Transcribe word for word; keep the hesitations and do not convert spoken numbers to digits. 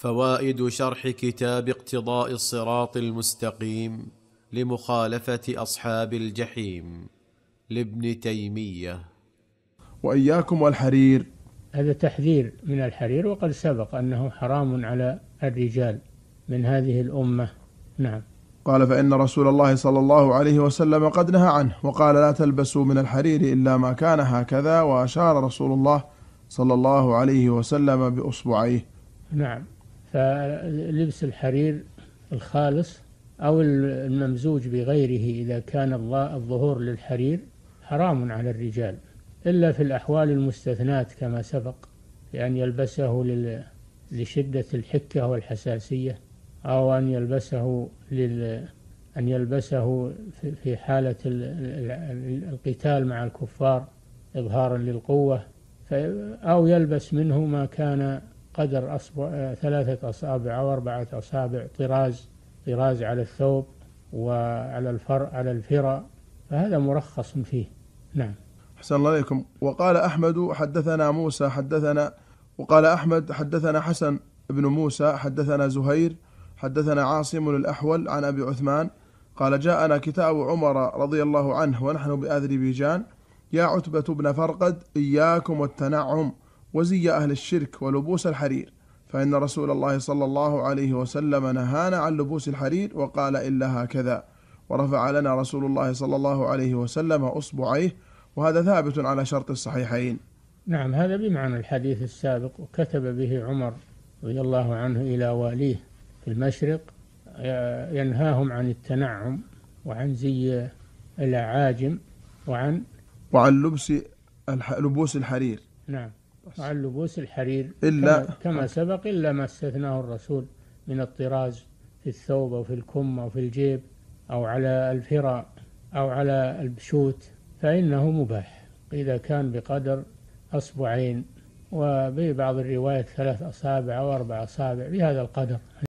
فوائد شرح كتاب اقتضاء الصراط المستقيم لمخالفة أصحاب الجحيم لابن تيمية. وإياكم والحرير. هذا تحذير من الحرير، وقد سبق أنه حرام على الرجال من هذه الأمة. نعم. قال: فإن رسول الله صلى الله عليه وسلم قد نهى عنه، وقال: لا تلبسوا من الحرير إلا ما كان هكذا، وأشار رسول الله صلى الله عليه وسلم بأصبعيه. نعم. فلبس الحرير الخالص أو الممزوج بغيره إذا كان الظهور للحرير حرام على الرجال، إلا في الأحوال المستثنات كما سبق، لأن يلبسه لشدة الحكة والحساسية، أو أن يلبسه لل أن يلبسه في حالة القتال مع الكفار إظهارا للقوة، أو يلبس منه ما كان قدر أصبع ثلاثة أصابع أو أربعة أصابع، طراز طراز على الثوب وعلى الفر على الفرة، فهذا مرخص فيه. نعم. أحسن الله عليكم. وقال أحمد حدثنا موسى حدثنا وقال أحمد حدثنا حسن بن موسى حدثنا زهير حدثنا عاصم الأحول عن أبي عثمان قال: جاءنا كتاب عمر رضي الله عنه ونحن بأذربيجان: يا عتبة بن فرقد، إياكم والتنعم وزي أهل الشرك ولبوس الحرير، فإن رسول الله صلى الله عليه وسلم نهانا عن لبوس الحرير وقال: إلا هكذا، ورفع لنا رسول الله صلى الله عليه وسلم أصبعيه، وهذا ثابت على شرط الصحيحين. نعم، هذا بمعنى الحديث السابق. وكتب به عمر رضي الله عنه إلى واليه في المشرق ينهاهم عن التنعم وعن زي الأعاجم وعن وعن لبس لبوس الحرير. نعم، وعن لبوس الحرير إلا كما, كما سبق، إلا ما استثناه الرسول من الطراز في الثوب أو في الكم أو في الجيب أو على الفراء أو على البشوت، فإنه مباح إذا كان بقدر أصبعين، وببعض الروايات ثلاث أصابع أو أربع أصابع بهذا القدر.